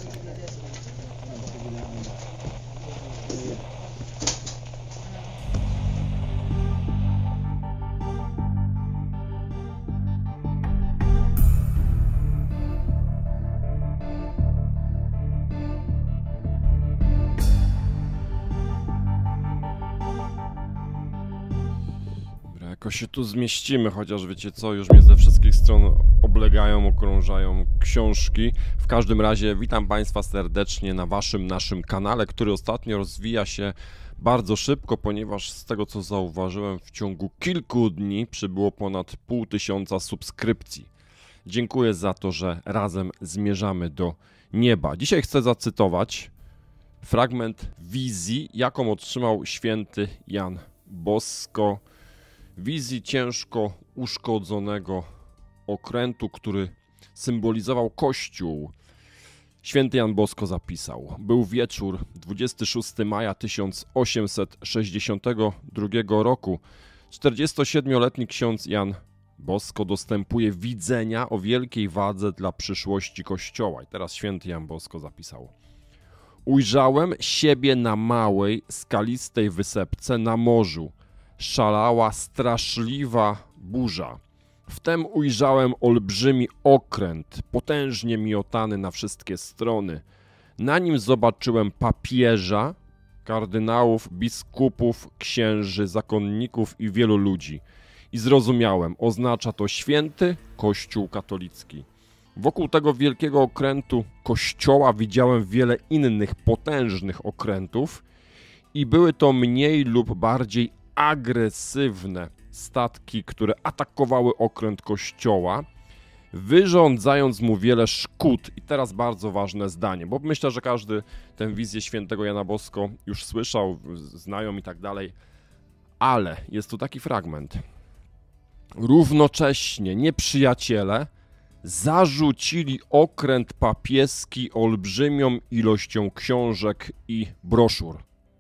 Jakoś się tu zmieścimy, chociaż wiecie co, już mnie ze wszystkich stron oblegają, okrążają książki. W każdym razie witam Państwa serdecznie na naszym kanale, który ostatnio rozwija się bardzo szybko, ponieważ z tego co zauważyłem, w ciągu kilku dni przybyło ponad 500 subskrypcji. Dziękuję za to, że razem zmierzamy do nieba. Dzisiaj chcę zacytować fragment wizji, jaką otrzymał święty Jan Bosko. Wizji ciężko uszkodzonego okrętu, który symbolizował Kościół. Święty Jan Bosko zapisał: był wieczór 26 maja 1862 roku. 47-letni ksiądz Jan Bosko dostępuje widzenia o wielkiej wadze dla przyszłości Kościoła. I teraz święty Jan Bosko zapisał: ujrzałem siebie na małej, skalistej wysepce na morzu. Szalała straszliwa burza. Wtem ujrzałem olbrzymi okręt, potężnie miotany na wszystkie strony. Na nim zobaczyłem papieża, kardynałów, biskupów, księży, zakonników i wielu ludzi. I zrozumiałem, oznacza to święty Kościół katolicki. Wokół tego wielkiego okrętu kościoła widziałem wiele innych potężnych okrętów i były to mniej lub bardziej agresywne statki, które atakowały okręt kościoła, wyrządzając mu wiele szkód. I teraz bardzo ważne zdanie, bo myślę, że każdy tę wizję świętego Jana Bosko już słyszał, znają i tak dalej, ale jest tu taki fragment. Równocześnie nieprzyjaciele zarzucili okręt papieski olbrzymią ilością książek i broszur.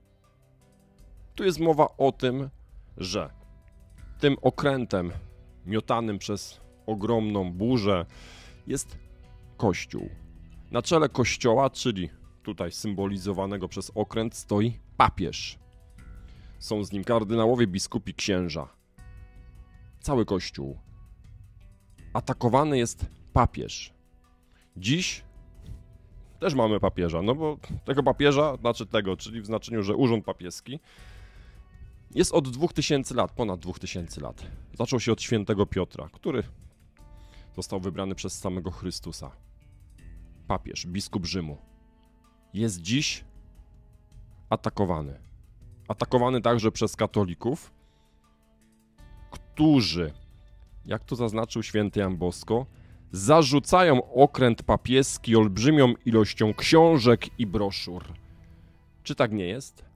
Tu jest mowa o tym, że tym okrętem miotanym przez ogromną burzę jest Kościół. Na czele Kościoła, czyli tutaj symbolizowanego przez okręt, stoi papież. Są z nim kardynałowie, biskupi, księża. Cały Kościół. Atakowany jest papież. Dziś też mamy papieża, no bo tego papieża, czyli w znaczeniu, że urząd papieski, jest od 2000 lat, ponad 2000 lat. Zaczął się od świętego Piotra, który został wybrany przez samego Chrystusa. Papież, biskup Rzymu. Jest dziś atakowany. Atakowany także przez katolików, którzy, jak to zaznaczył święty Jan Bosko, zarzucają okręt papieski olbrzymią ilością książek i broszur. Czy tak nie jest?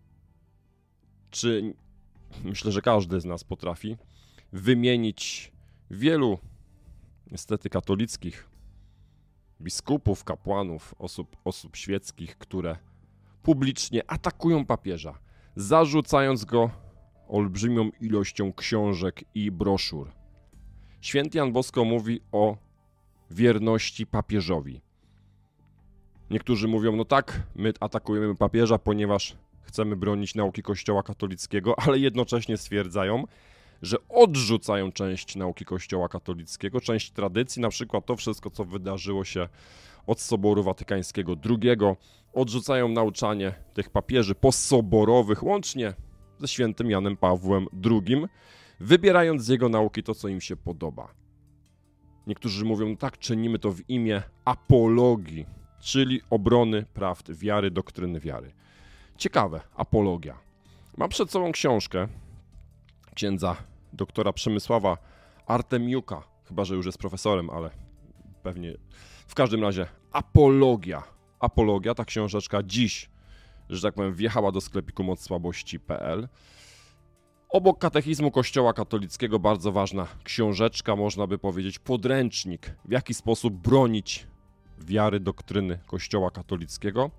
Czy myślę, że każdy z nas potrafi wymienić wielu, niestety katolickich, biskupów, kapłanów, osób świeckich, które publicznie atakują papieża, zarzucając go olbrzymią ilością książek i broszur. Święty Jan Bosko mówi o wierności papieżowi. Niektórzy mówią, no tak, my atakujemy papieża, ponieważ chcemy bronić nauki Kościoła katolickiego, ale jednocześnie stwierdzają, że odrzucają część nauki Kościoła katolickiego, część tradycji, na przykład to wszystko, co wydarzyło się od Soboru Watykańskiego II, odrzucają nauczanie tych papieży posoborowych, łącznie ze świętym Janem Pawłem II, wybierając z jego nauki to, co im się podoba. Niektórzy mówią, no tak, czynimy to w imię apologii, czyli obrony prawd wiary, doktryny wiary. Ciekawe, apologia. Mam przed sobą książkę księdza doktora Przemysława Artemiuka, chyba że już jest profesorem, ale pewnie w każdym razie apologia. Apologia, ta książeczka dziś, że tak powiem, wjechała do sklepiku mocsłabości.pl. Obok katechizmu Kościoła katolickiego bardzo ważna książeczka, można by powiedzieć podręcznik, w jaki sposób bronić wiary, doktryny Kościoła katolickiego,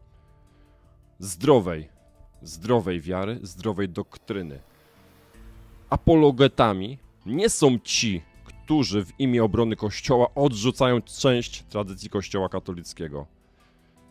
zdrowej wiary, zdrowej doktryny. Apologetami nie są ci, którzy w imię obrony Kościoła odrzucają część tradycji Kościoła katolickiego.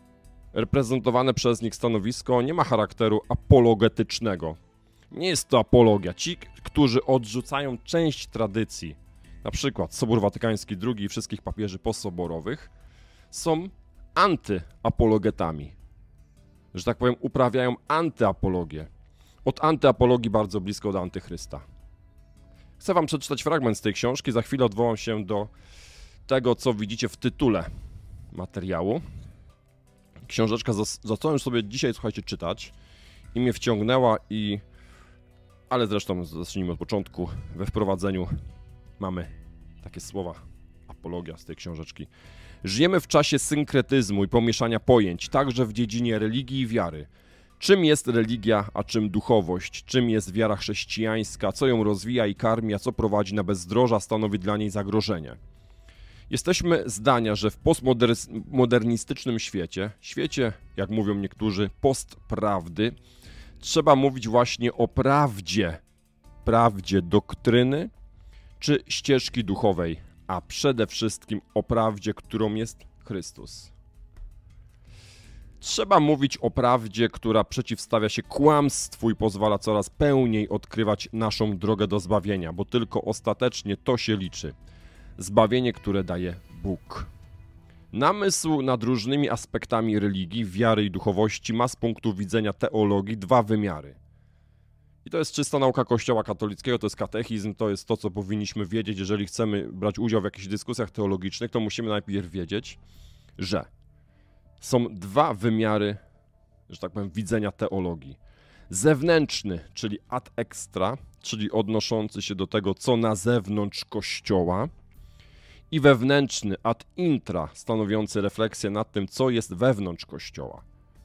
Reprezentowane przez nich stanowisko nie ma charakteru apologetycznego. Nie jest to apologia. Ci, którzy odrzucają część tradycji, na przykład Sobór Watykański II i wszystkich papieży postsoborowych, są antyapologetami. Że tak powiem, uprawiają antyapologię. Od antyapologii bardzo blisko do antychrysta. Chcę wam przeczytać fragment z tej książki, za chwilę odwołam się do tego, co widzicie w tytule materiału. Książeczka zacząłem sobie dzisiaj, słuchajcie, czytać i mnie wciągnęła ale zresztą zacznijmy od początku. We wprowadzeniu mamy takie słowa, apologia z tej książeczki. Żyjemy w czasie synkretyzmu i pomieszania pojęć, także w dziedzinie religii i wiary. Czym jest religia, a czym duchowość? Czym jest wiara chrześcijańska? Co ją rozwija i karmi, a co prowadzi na bezdroża, stanowi dla niej zagrożenie? Jesteśmy zdania, że w postmodernistycznym świecie, jak mówią niektórzy, postprawdy, trzeba mówić właśnie o prawdzie doktryny czy ścieżki duchowej, a przede wszystkim o prawdzie, którą jest Chrystus. Trzeba mówić o prawdzie, która przeciwstawia się kłamstwu i pozwala coraz pełniej odkrywać naszą drogę do zbawienia, bo tylko ostatecznie to się liczy. Zbawienie, które daje Bóg. Namysł nad różnymi aspektami religii, wiary i duchowości ma z punktu widzenia teologii dwa wymiary. I to jest czysta nauka Kościoła katolickiego, to jest katechizm, to jest to, co powinniśmy wiedzieć. Jeżeli chcemy brać udział w jakichś dyskusjach teologicznych, to musimy najpierw wiedzieć, że są dwa wymiary, że tak powiem, widzenia teologii. Zewnętrzny, czyli ad extra, czyli odnoszący się do tego, co na zewnątrz Kościoła, i wewnętrzny, ad intra, stanowiący refleksję nad tym, co jest wewnątrz Kościoła.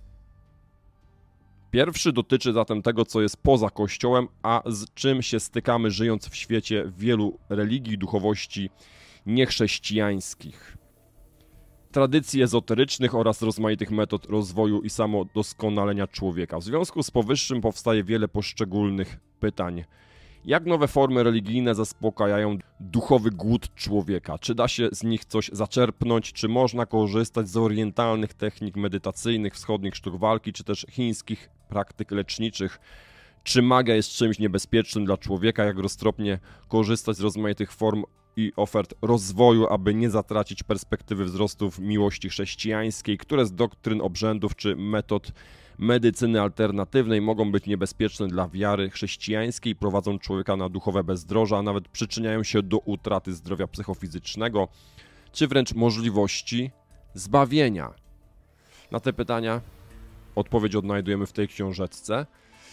Pierwszy dotyczy zatem tego, co jest poza Kościołem, a z czym się stykamy, żyjąc w świecie wielu religii i duchowości niechrześcijańskich. Tradycji ezoterycznych oraz rozmaitych metod rozwoju i samodoskonalenia człowieka. W związku z powyższym powstaje wiele poszczególnych pytań. Jak nowe formy religijne zaspokajają duchowy głód człowieka? Czy da się z nich coś zaczerpnąć? Czy można korzystać z orientalnych technik medytacyjnych, wschodnich sztuk walki, czy też chińskich praktyk leczniczych? Czy magia jest czymś niebezpiecznym dla człowieka? Jak roztropnie korzystać z rozmaitych form i ofert rozwoju, aby nie zatracić perspektywy wzrostu w miłości chrześcijańskiej? Które z doktryn, obrzędów czy metod medycyny alternatywnej mogą być niebezpieczne dla wiary chrześcijańskiej, prowadzą człowieka na duchowe bezdroża, a nawet przyczyniają się do utraty zdrowia psychofizycznego, czy wręcz możliwości zbawienia? Na te pytania odpowiedź odnajdujemy w tej książeczce,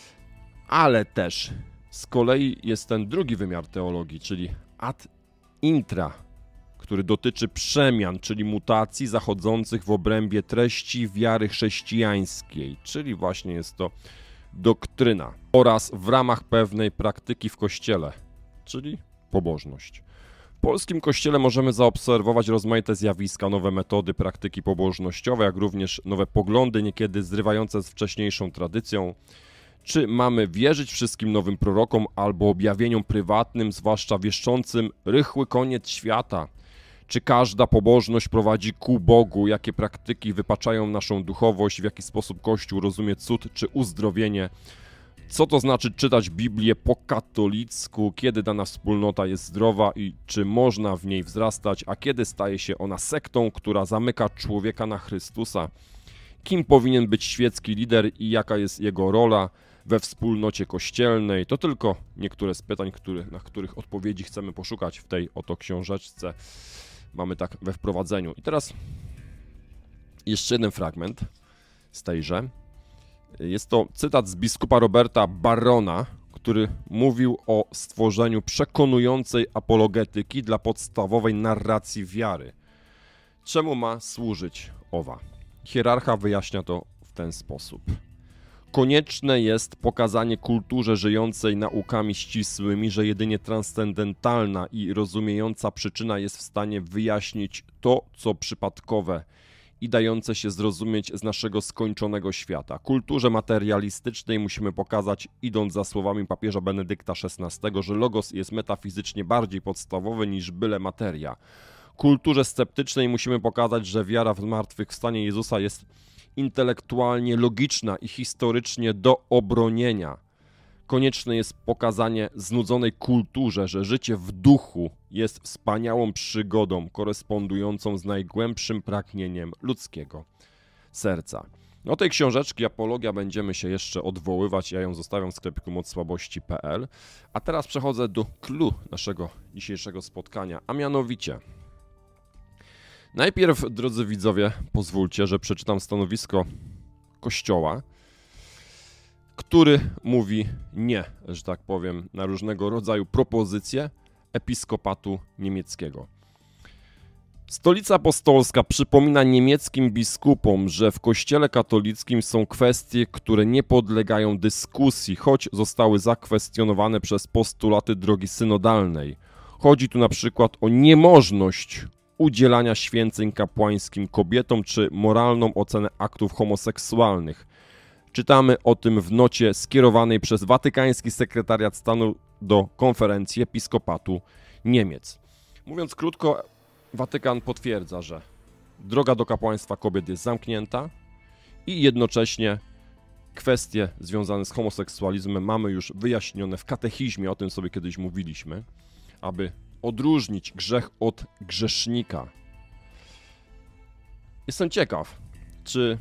ale też z kolei jest ten drugi wymiar teologii, czyli ad intra, który dotyczy przemian, czyli mutacji zachodzących w obrębie treści wiary chrześcijańskiej, czyli właśnie jest to doktryna, oraz w ramach pewnej praktyki w Kościele, czyli pobożność. W polskim Kościele możemy zaobserwować rozmaite zjawiska, nowe metody, praktyki pobożnościowe, jak również nowe poglądy, niekiedy zrywające z wcześniejszą tradycją. Czy mamy wierzyć wszystkim nowym prorokom albo objawieniom prywatnym, zwłaszcza wieszczącym rychły koniec świata? Czy każda pobożność prowadzi ku Bogu? Jakie praktyki wypaczają naszą duchowość? W jaki sposób Kościół rozumie cud czy uzdrowienie? Co to znaczy czytać Biblię po katolicku? Kiedy dana wspólnota jest zdrowa i czy można w niej wzrastać? A kiedy staje się ona sektą, która zamyka człowieka na Chrystusa? Kim powinien być świecki lider i jaka jest jego rola we wspólnocie kościelnej? To tylko niektóre z pytań, na których odpowiedzi chcemy poszukać w tej oto książeczce. Mamy tak we wprowadzeniu. I teraz jeszcze jeden fragment z tejże. Jest to cytat z biskupa Roberta Barrona, który mówił o stworzeniu przekonującej apologetyki dla podstawowej narracji wiary. Czemu ma służyć owa? Hierarcha wyjaśnia to w ten sposób. Konieczne jest pokazanie kulturze żyjącej naukami ścisłymi, że jedynie transcendentalna i rozumiejąca przyczyna jest w stanie wyjaśnić to, co przypadkowe i dające się zrozumieć z naszego skończonego świata. Kulturze materialistycznej musimy pokazać, idąc za słowami papieża Benedykta XVI, że logos jest metafizycznie bardziej podstawowy niż byle materia. Kulturze sceptycznej musimy pokazać, że wiara w zmartwychwstanie Jezusa jest intelektualnie logiczna i historycznie do obronienia. Konieczne jest pokazanie znudzonej kulturze, że życie w duchu jest wspaniałą przygodą korespondującą z najgłębszym pragnieniem ludzkiego serca. Do tej książeczki Apologia będziemy się jeszcze odwoływać, ja ją zostawiam w sklepiku mocsłabości.pl. A teraz przechodzę do clou naszego dzisiejszego spotkania, a mianowicie najpierw, drodzy widzowie, pozwólcie, że przeczytam stanowisko Kościoła, który mówi nie, że tak powiem, na różnego rodzaju propozycje episkopatu niemieckiego. Stolica Apostolska przypomina niemieckim biskupom, że w Kościele katolickim są kwestie, które nie podlegają dyskusji, choć zostały zakwestionowane przez postulaty drogi synodalnej. Chodzi tu na przykład o niemożność udzielania święceń kapłańskim kobietom czy moralną ocenę aktów homoseksualnych. Czytamy o tym w nocie skierowanej przez Watykański Sekretariat Stanu do Konferencji Episkopatu Niemiec. Mówiąc krótko, Watykan potwierdza, że droga do kapłaństwa kobiet jest zamknięta i jednocześnie kwestie związane z homoseksualizmem mamy już wyjaśnione w katechizmie, o tym sobie kiedyś mówiliśmy, aby odróżnić grzech od grzesznika. Jestem ciekaw, czy...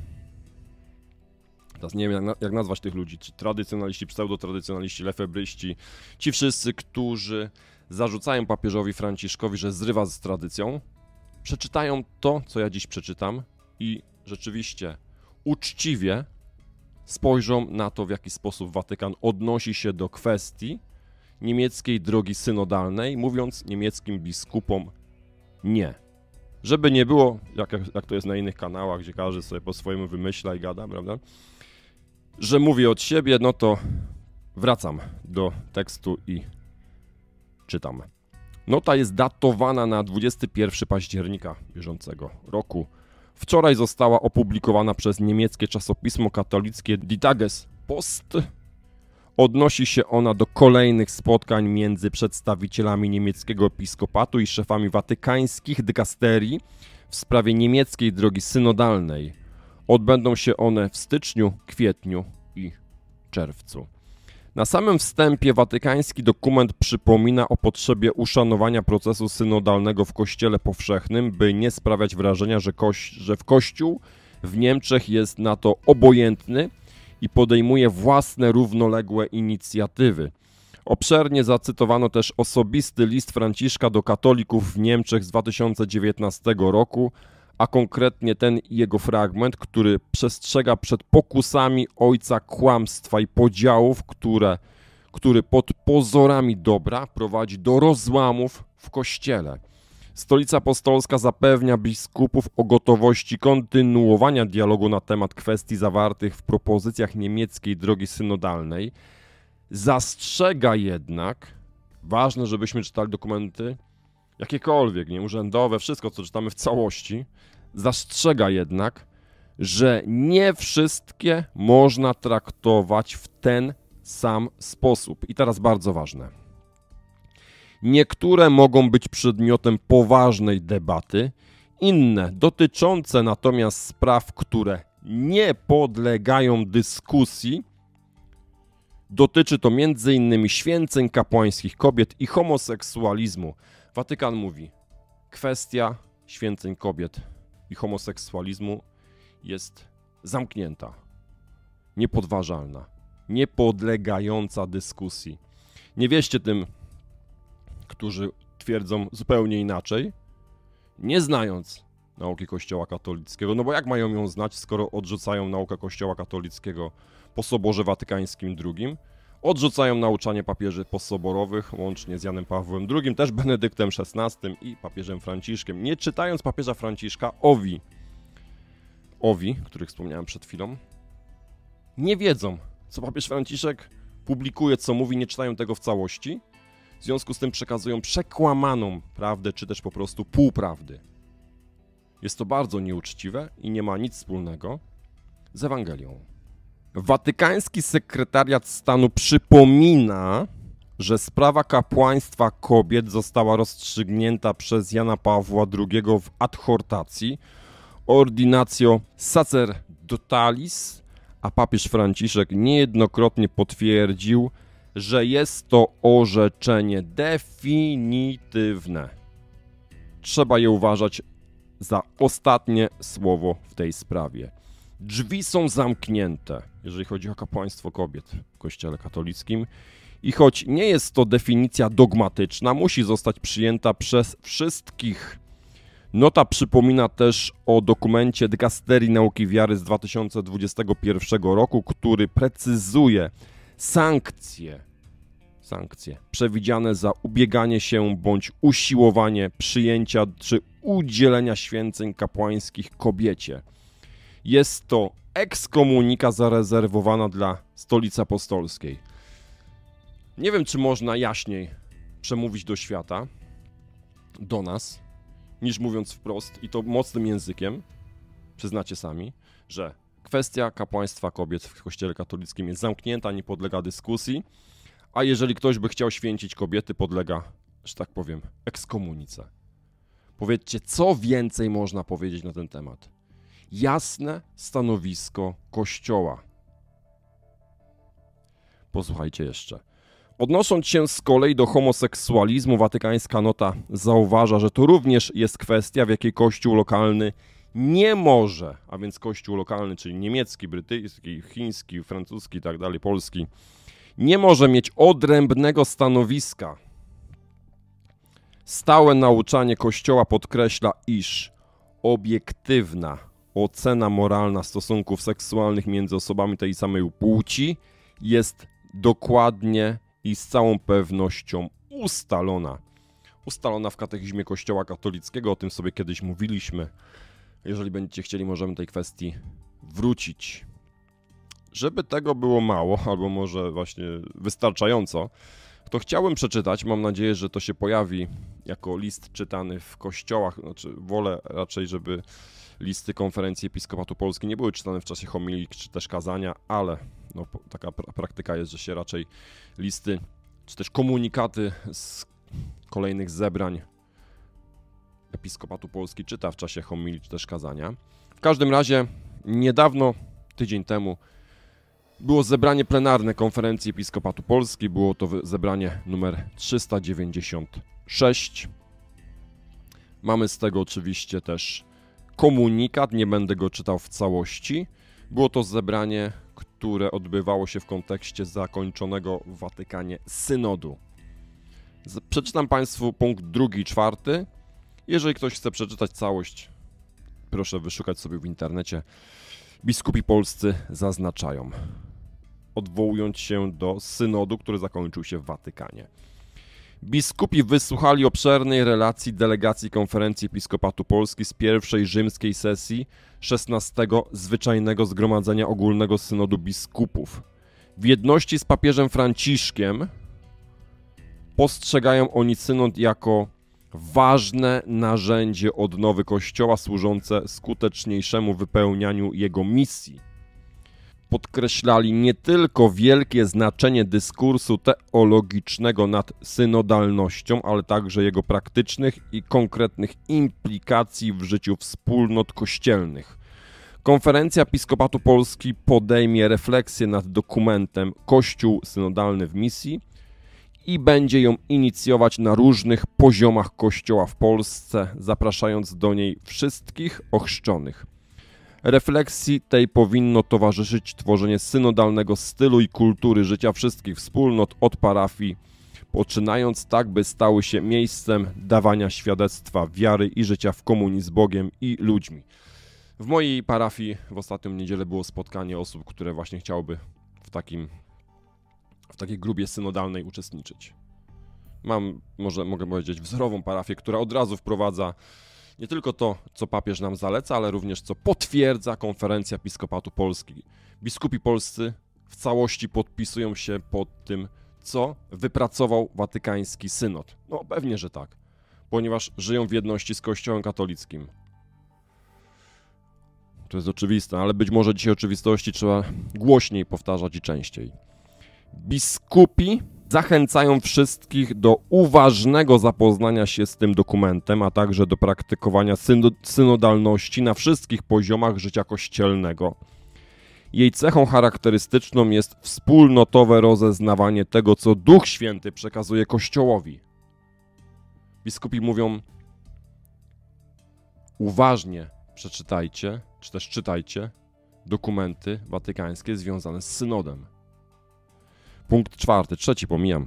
Teraz nie wiem, jak nazwać tych ludzi, czy tradycjonaliści, pseudotradycjonaliści, lefebryści, ci wszyscy, którzy zarzucają papieżowi Franciszkowi, że zrywa z tradycją, przeczytają to, co ja dziś przeczytam i rzeczywiście uczciwie spojrzą na to, w jaki sposób Watykan odnosi się do kwestii niemieckiej drogi synodalnej, mówiąc niemieckim biskupom nie. Żeby nie było, jak to jest na innych kanałach, gdzie każdy sobie po swojemu wymyśla i gada, prawda? Że mówię od siebie, no to wracam do tekstu i czytam. Nota jest datowana na 21 października bieżącego roku. Wczoraj została opublikowana przez niemieckie czasopismo katolickie Die Tagespost. Odnosi się ona do kolejnych spotkań między przedstawicielami niemieckiego episkopatu i szefami watykańskich dykasterii w sprawie niemieckiej drogi synodalnej. Odbędą się one w styczniu, kwietniu i czerwcu. Na samym wstępie watykański dokument przypomina o potrzebie uszanowania procesu synodalnego w Kościele powszechnym, by nie sprawiać wrażenia, że Kościół w Niemczech jest na to obojętny i podejmuje własne równoległe inicjatywy. Obszernie zacytowano też osobisty list Franciszka do katolików w Niemczech z 2019 roku, a konkretnie ten jego fragment, który przestrzega przed pokusami ojca kłamstwa i podziałów, który pod pozorami dobra prowadzi do rozłamów w Kościele. Stolica Apostolska zapewnia biskupów o gotowości kontynuowania dialogu na temat kwestii zawartych w propozycjach niemieckiej drogi synodalnej. Zastrzega jednak, ważne, żebyśmy czytali dokumenty jakiekolwiek, nie urzędowe, wszystko, co czytamy w całości, zastrzega jednak, że nie wszystkie można traktować w ten sam sposób. I teraz bardzo ważne. Niektóre mogą być przedmiotem poważnej debaty, inne dotyczące natomiast spraw, które nie podlegają dyskusji. Dotyczy to m.in. święceń kapłańskich kobiet i homoseksualizmu. Watykan mówi, kwestia święceń kobiet i homoseksualizmu jest zamknięta, niepodważalna, niepodlegająca dyskusji. Nie wierzcie tym, którzy twierdzą zupełnie inaczej, nie znając nauki Kościoła katolickiego. No bo jak mają ją znać, skoro odrzucają naukę Kościoła katolickiego po Soborze Watykańskim II, odrzucają nauczanie papieży postsoborowych, łącznie z Janem Pawłem II, też Benedyktem XVI i papieżem Franciszkiem. Nie czytając papieża Franciszka, owi, których wspomniałem przed chwilą, nie wiedzą, co papież Franciszek publikuje, co mówi, nie czytają tego w całości. W związku z tym przekazują przekłamaną prawdę, czy też po prostu półprawdy. Jest to bardzo nieuczciwe i nie ma nic wspólnego z Ewangelią. Watykański Sekretariat Stanu przypomina, że sprawa kapłaństwa kobiet została rozstrzygnięta przez Jana Pawła II w adhortacji Ordinatio totalis, a papież Franciszek niejednokrotnie potwierdził, że jest to orzeczenie definitywne. Trzeba je uważać za ostatnie słowo w tej sprawie. Drzwi są zamknięte, jeżeli chodzi o kapłaństwo kobiet w Kościele katolickim i choć nie jest to definicja dogmatyczna, musi zostać przyjęta przez wszystkich. Nota przypomina też o dokumencie Dykasterii Nauki Wiary z 2021 roku, który precyzuje sankcje przewidziane za ubieganie się bądź usiłowanie przyjęcia czy udzielenia święceń kapłańskich kobiecie. Jest to ekskomunika zarezerwowana dla Stolicy Apostolskiej. Nie wiem, czy można jaśniej przemówić do świata, do nas, niż mówiąc wprost, i to mocnym językiem, przyznacie sami, że kwestia kapłaństwa kobiet w Kościele katolickim jest zamknięta, nie podlega dyskusji, a jeżeli ktoś by chciał święcić kobiety, podlega, że tak powiem, ekskomunice. Powiedzcie, co więcej można powiedzieć na ten temat? Jasne stanowisko Kościoła. Posłuchajcie jeszcze. Odnosząc się z kolei do homoseksualizmu, watykańska nota zauważa, że to również jest kwestia, w jakiej Kościół lokalny nie może, a więc Kościół lokalny, czyli niemiecki, brytyjski, chiński, francuski i tak dalej, polski, nie może mieć odrębnego stanowiska. Stałe nauczanie Kościoła podkreśla, iż obiektywna ocena moralna stosunków seksualnych między osobami tej samej płci jest dokładnie i z całą pewnością ustalona. Ustalona w katechizmie Kościoła katolickiego, o tym sobie kiedyś mówiliśmy. Jeżeli będziecie chcieli, możemy tej kwestii wrócić. Żeby tego było mało, albo może właśnie wystarczająco, to chciałbym przeczytać, mam nadzieję, że to się pojawi jako list czytany w kościołach, znaczy wolę raczej, żeby listy Konferencji Episkopatu Polski nie były czytane w czasie homilii czy też kazania, ale no, taka praktyka jest, że się raczej listy czy też komunikaty z kolejnych zebrań Episkopatu Polski czyta w czasie homilii czy też kazania. W każdym razie niedawno, tydzień temu, było zebranie plenarne Konferencji Episkopatu Polski, było to zebranie numer 396. Mamy z tego oczywiście też komunikat, nie będę go czytał w całości. Było to zebranie, które odbywało się w kontekście zakończonego w Watykanie synodu. Przeczytam Państwu punkt 2 i 4. Jeżeli ktoś chce przeczytać całość, proszę wyszukać sobie w internecie. Biskupi polscy zaznaczają, odwołując się do synodu, który zakończył się w Watykanie. Biskupi wysłuchali obszernej relacji delegacji Konferencji Episkopatu Polski z pierwszej rzymskiej sesji 16. Zwyczajnego Zgromadzenia Ogólnego Synodu Biskupów. W jedności z papieżem Franciszkiem postrzegają oni synod jako ważne narzędzie odnowy Kościoła służące skuteczniejszemu wypełnianiu jego misji. Podkreślali nie tylko wielkie znaczenie dyskursu teologicznego nad synodalnością, ale także jego praktycznych i konkretnych implikacji w życiu wspólnot kościelnych. Konferencja Episkopatu Polski podejmie refleksję nad dokumentem Kościół synodalny w misji i będzie ją inicjować na różnych poziomach Kościoła w Polsce, zapraszając do niej wszystkich ochrzczonych. Refleksji tej powinno towarzyszyć tworzenie synodalnego stylu i kultury życia wszystkich wspólnot od parafii, poczynając tak, by stały się miejscem dawania świadectwa wiary i życia w komunii z Bogiem i ludźmi. W mojej parafii w ostatnią niedzielę było spotkanie osób, które właśnie chciałyby w takiej grupie synodalnej uczestniczyć. Mam, mogę powiedzieć, wzorową parafię, która od razu wprowadza nie tylko to, co papież nam zaleca, ale również co potwierdza Konferencja Episkopatu Polski. Biskupi polscy w całości podpisują się pod tym, co wypracował watykański synod. No pewnie, że tak, ponieważ żyją w jedności z Kościołem katolickim. To jest oczywiste, ale być może dzisiaj oczywistości trzeba głośniej powtarzać i częściej. Biskupi zachęcają wszystkich do uważnego zapoznania się z tym dokumentem, a także do praktykowania synodalności na wszystkich poziomach życia kościelnego. Jej cechą charakterystyczną jest wspólnotowe rozeznawanie tego, co Duch Święty przekazuje Kościołowi. Biskupi mówią: uważnie przeczytajcie, czy też czytajcie dokumenty watykańskie związane z synodem. Punkt 4, trzeci pomijam.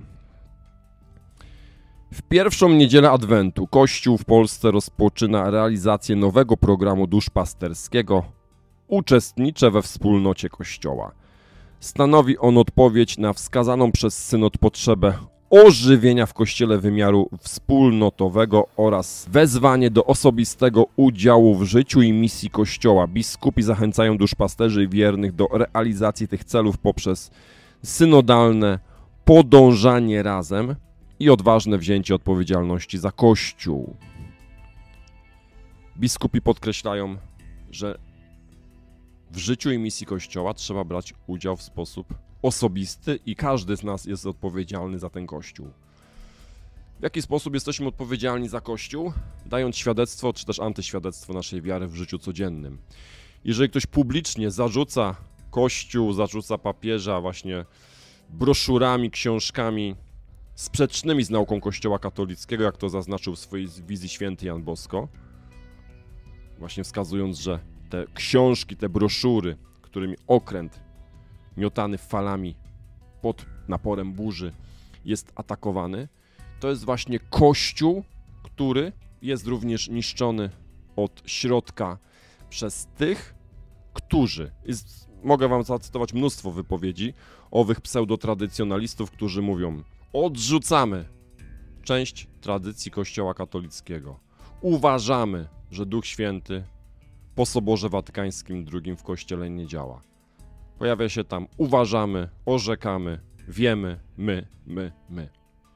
W pierwszą niedzielę Adwentu Kościół w Polsce rozpoczyna realizację nowego programu duszpasterskiego Uczestniczę we wspólnocie Kościoła. Stanowi on odpowiedź na wskazaną przez synod potrzebę ożywienia w Kościele wymiaru wspólnotowego oraz wezwanie do osobistego udziału w życiu i misji Kościoła. Biskupi zachęcają duszpasterzy i wiernych do realizacji tych celów poprzez synodalne podążanie razem i odważne wzięcie odpowiedzialności za Kościół. Biskupi podkreślają, że w życiu i misji Kościoła trzeba brać udział w sposób osobisty i każdy z nas jest odpowiedzialny za ten Kościół. W jaki sposób jesteśmy odpowiedzialni za Kościół? Dając świadectwo, czy też antyświadectwo naszej wiary w życiu codziennym. Jeżeli ktoś publicznie zarzuca Kościół, zarzuca papieża właśnie broszurami, książkami sprzecznymi z nauką Kościoła katolickiego, jak to zaznaczył w swojej wizji święty Jan Bosko, właśnie wskazując, że te książki, te broszury, którymi okręt miotany falami pod naporem burzy jest atakowany, to jest właśnie Kościół, który jest również niszczony od środka przez tych, którzy, mogę wam zacytować mnóstwo wypowiedzi owych pseudotradycjonalistów, którzy mówią: odrzucamy część tradycji Kościoła katolickiego. Uważamy, że Duch Święty po Soborze Watykańskim II w Kościele nie działa. Pojawia się tam: uważamy, orzekamy, wiemy, my.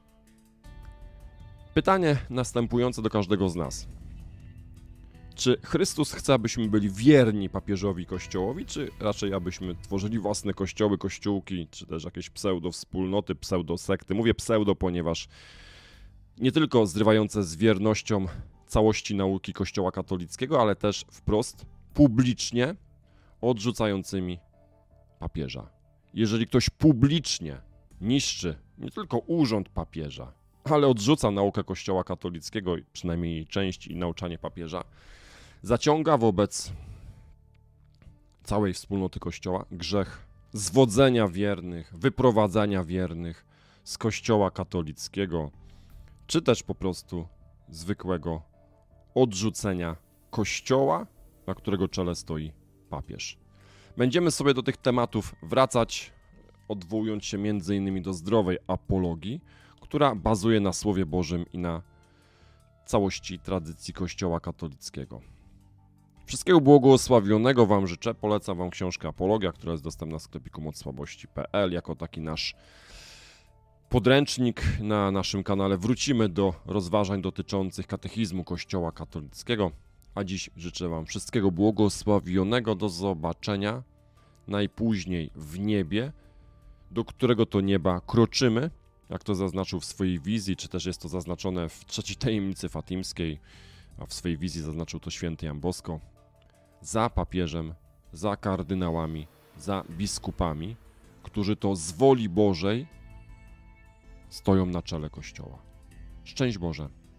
Pytanie następujące do każdego z nas. Czy Chrystus chce, abyśmy byli wierni papieżowi Kościołowi, czy raczej abyśmy tworzyli własne kościoły, kościółki, czy też jakieś pseudo-wspólnoty, pseudo-sekty? Mówię pseudo, ponieważ nie tylko zrywające z wiernością całości nauki Kościoła katolickiego, ale też wprost, publicznie odrzucającymi papieża. Jeżeli ktoś publicznie niszczy nie tylko urząd papieża, ale odrzuca naukę Kościoła katolickiego, przynajmniej jej część, i nauczanie papieża, zaciąga wobec całej wspólnoty Kościoła grzech zwodzenia wiernych, wyprowadzania wiernych z Kościoła katolickiego, czy też po prostu zwykłego odrzucenia Kościoła, na którego czele stoi papież. Będziemy sobie do tych tematów wracać, odwołując się m.in. do zdrowej apologii, która bazuje na Słowie Bożym i na całości tradycji Kościoła katolickiego. Wszystkiego błogosławionego wam życzę. Polecam wam książkę Apologia, która jest dostępna w sklepiku mocsłabości.pl jako taki nasz podręcznik. Na naszym kanale wrócimy do rozważań dotyczących katechizmu Kościoła katolickiego. A dziś życzę wam wszystkiego błogosławionego. Do zobaczenia najpóźniej w niebie, do którego to nieba kroczymy, jak to zaznaczył w swojej wizji, czy też jest to zaznaczone w trzeciej tajemnicy fatimskiej, a w swojej wizji zaznaczył to święty Jan Bosko, za papieżem, za kardynałami, za biskupami, którzy to z woli Bożej stoją na czele Kościoła. Szczęść Boże!